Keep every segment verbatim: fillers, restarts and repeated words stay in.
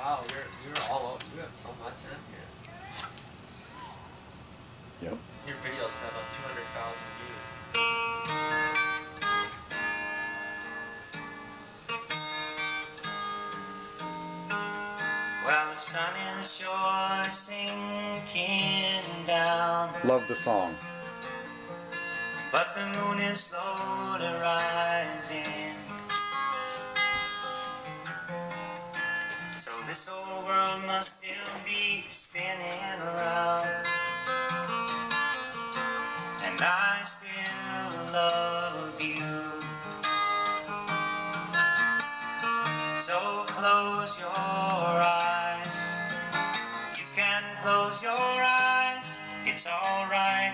Wow, you're you're all over. You have so much on here. Yep. Your videos have about two hundred thousand views. Well, the sun is sure sinking down. Love the song. But the moon is slow to rising. So this old world must still be spinning around. And I still love you. So close your eyes. You can close your eyes. It's alright.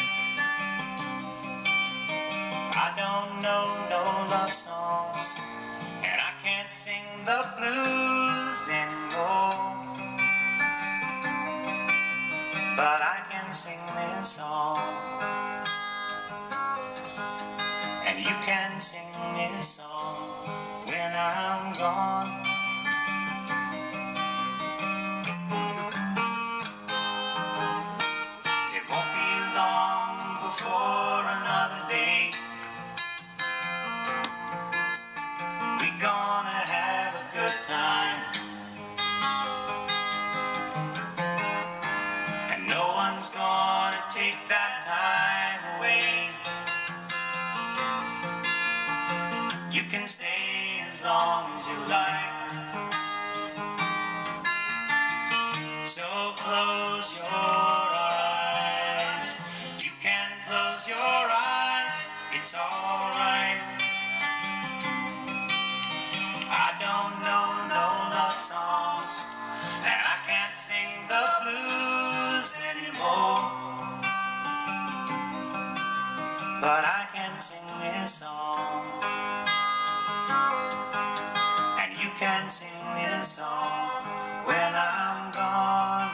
I don't know no love songs, and I can't sing the blues anymore, but I can sing this song, and you can sing this song when I'm gone. It won't be long before another day. We're gonna have a good time, and no one's gonna take that time away. You can stay as long as you like. So close your eyes. You can close your eyes. It's alright. I don't know no love songs, and I can't sing the blues anymore, but I can sing this song, and you can sing this song when I'm gone.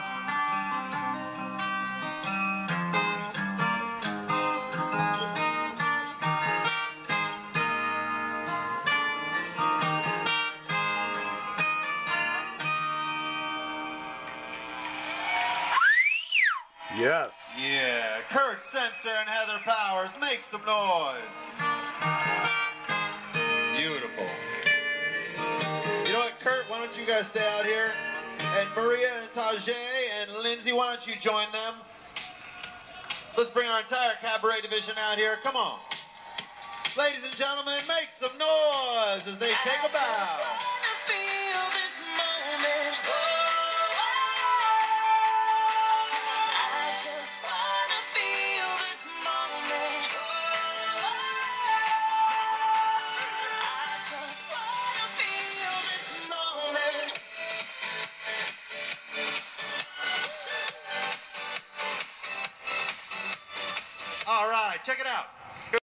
Yes. Yeah, Kurt Sensor and Heather Powers, make some noise. Beautiful. You know what, Kurt, why don't you guys stay out here? And Maria and Tajay and Lindsay, why don't you join them? Let's bring our entire cabaret division out here. Come on. Ladies and gentlemen, make some noise as they take a bow. All right, check it out.